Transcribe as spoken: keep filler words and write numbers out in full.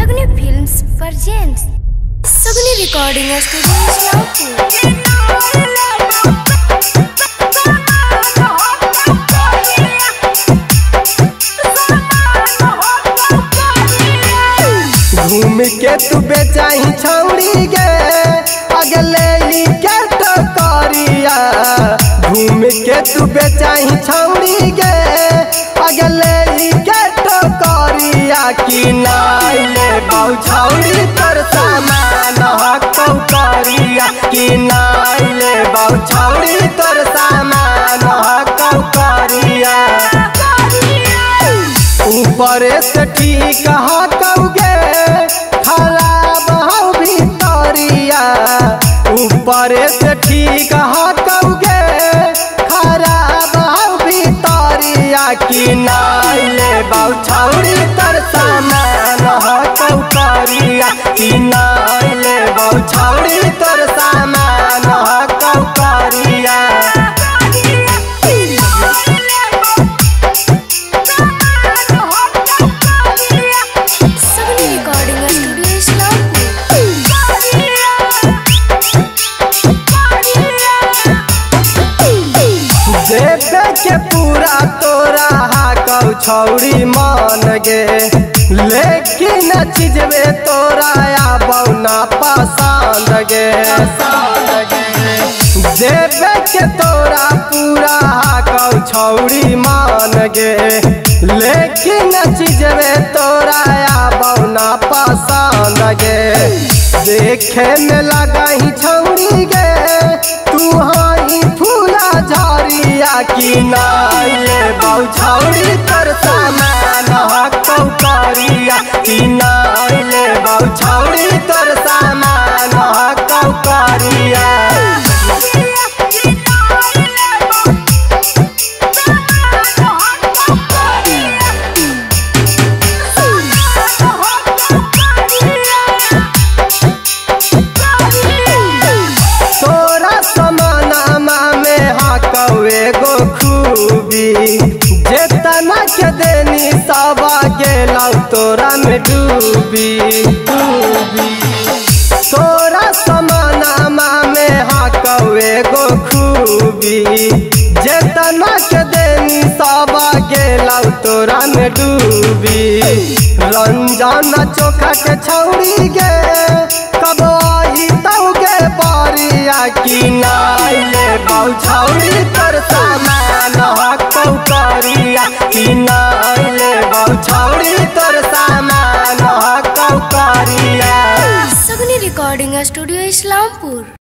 Sugni Films presents Sugni Recording Studio घूम के तू बेचाही छौड़ी गे अगले ही के तो करिया। घूम के तू बेचाही छौड़ी गे अगले ही के तो करिया कि नाई ले बहु छौड़ी तोर सामान हकौ करिया कि नाई ले बहु छौड़ी तोर सामान हकौ करिया। ऊपर से ठीक हकौ गे खराब हौ भितरिया। ऊपर से ठीक हकौ गे खराब हौ भितरिया कि नाई ले बहु छौड़ी तोर सामान हकौ करिया कि नाई ले बहु छौड़ी तोर सामान हकौ करिया। देवे के पूरा तोरा हाकौ छौड़ी मान गे लेकिन चीजवे तोरा आबौ ना पसंद गे। देवे के तोरा पूरा हाकौ छौड़ी मान गे लेकिन चीजवे तोरा आबौ ना पसंद गे। देखे में लगही छौड़ी गे तू हाई फूला झरिया कि नाई ले बहु छौड़ी तोर सामान हकौ करिया कि नाई ले बहु छौड़ी तोर सामान हकौ करिया। एगो खूबी जेतना के देनी सब गेलौ तोरा में डूबी डूबी। तोरा समानामा में हाकौ एगो खूबी जेतना के देनी सब गेलौ तोरा में डूबी। रंजन चोखा के छौड़ी गे कब आई तौ गे बरिया कि नाई ले बहु छौड़ी तोर सामान हकौ करिया कि नाई ले बहु छौड़ी तोर सामान हकौ करिया। Sugni Recording Studio Islampur।